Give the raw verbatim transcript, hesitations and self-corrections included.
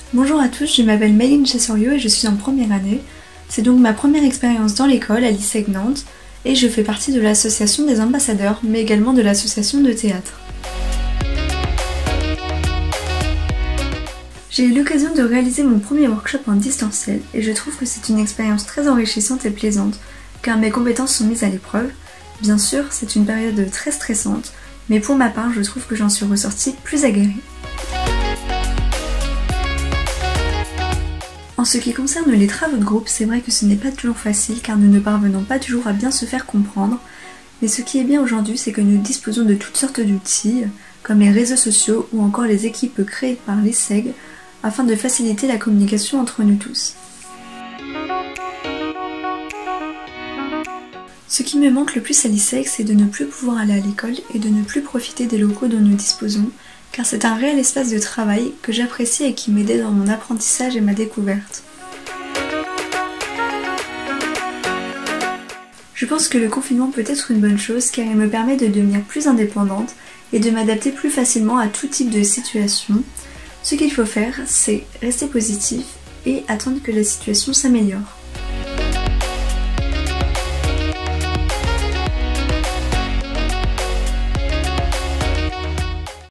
Bonjour à tous, je m'appelle Maëline Chassorio et je suis en première année. C'est donc ma première expérience dans l'école à l'ISEG Nantes et je fais partie de l'association des ambassadeurs mais également de l'association de théâtre. J'ai eu l'occasion de réaliser mon premier workshop en distanciel et je trouve que c'est une expérience très enrichissante et plaisante car mes compétences sont mises à l'épreuve. Bien sûr, c'est une période très stressante, mais pour ma part, je trouve que j'en suis ressortie plus aguerrie. En ce qui concerne les travaux de groupe, c'est vrai que ce n'est pas toujours facile car nous ne parvenons pas toujours à bien se faire comprendre. Mais ce qui est bien aujourd'hui, c'est que nous disposons de toutes sortes d'outils, comme les réseaux sociaux ou encore les équipes créées par l'ISEG, afin de faciliter la communication entre nous tous. Ce qui me manque le plus à l'ISEG, c'est de ne plus pouvoir aller à l'école et de ne plus profiter des locaux dont nous disposons, car c'est un réel espace de travail que j'apprécie et qui m'aidait dans mon apprentissage et ma découverte. Je pense que le confinement peut être une bonne chose car il me permet de devenir plus indépendante et de m'adapter plus facilement à tout type de situation. Ce qu'il faut faire, c'est rester positif et attendre que la situation s'améliore.